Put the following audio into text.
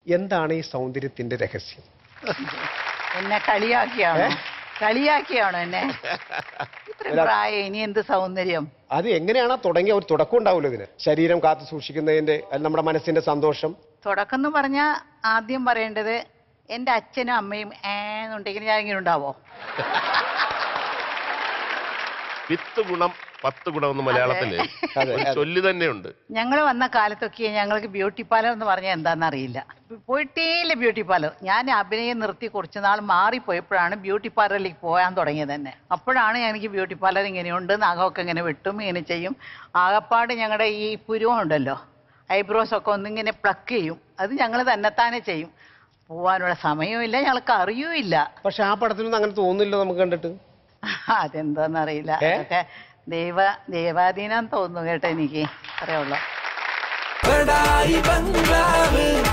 എന്താണ് ഈ സൗന്ദര്യത്തിന്റെ രഹസ്യം? എന്നെ കളിയാക്കിയാണോ എന്നെ? ഇത്ര പ്രായം ഇനി എന്ത് സൗന്ദര്യം? അത് എങ്ങനെയാണോ തുടങ്ങിയ ഒരു തുടക്കം ഉണ്ടാവുമല്ലോ ഇതിന്. ശരീരം കാത്തു സൂക്ഷിക്കുന്നതിന്റെ, നമ്മുടെ മനസ്സിന്റെ സന്തോഷം. തുടക്കം എന്ന് പറഞ്ഞാൽ ആദ്യം പറയേണ്ടത് എന്റെ അച്ഛനും അമ്മയും എന്നുണ്ടെങ്കിൽ ഞാൻ ഇങ്ങനെ ഉണ്ടാവോ? 10 ഗുണം 10 ഗുണം എന്ന് മലയാളത്തില് ചൊല്ലി തന്നെയുണ്ട്. ഞങ്ങൾ വന്ന കാലത്തൊക്കെ ഞങ്ങൾക്ക് ബ്യൂട്ടി പാർലർ എന്ന് പറഞ്ഞാൽ എന്താണെന്ന് അറിയില്ല. പോയിട്ടേയില്ല ബ്യൂട്ടി പാർലർ. ഞാൻ അഭിനയം നിർത്തി കുറച്ച് നാൾ മാറിപ്പോയപ്പോഴാണ് ബ്യൂട്ടി പാർലറിലേക്ക് പോകാൻ തുടങ്ങിയത് തന്നെ. അപ്പോഴാണ് എനിക്ക് ബ്യൂട്ടി പാർലർ ഇങ്ങനെയുണ്ട്, നഖമൊക്കെ ഇങ്ങനെ വെട്ടും, ഇങ്ങനെ ചെയ്യും. ആകപ്പാട് ഞങ്ങളുടെ ഈ പുരുവം ഉണ്ടല്ലോ, ഐബ്രോസ് ഒക്കെ ഒന്നിങ്ങനെ പ്ലക്ക് ചെയ്യും. അത് ഞങ്ങൾ തന്നെത്താനെ ചെയ്യും. പോവാനുള്ള സമയമില്ല, ഞങ്ങൾക്ക് അറിയൂല്ല. പക്ഷെ ആ പടത്തിലൊന്നും അങ്ങനെ തോന്നില്ല നമുക്ക് കണ്ടിട്ട്. അതെന്താന്നറിയില്ല. അതൊക്കെ ദൈവാധീനം തോന്നുന്നു കേട്ടോ. എനിക്ക് അറിയുള്ളൂ.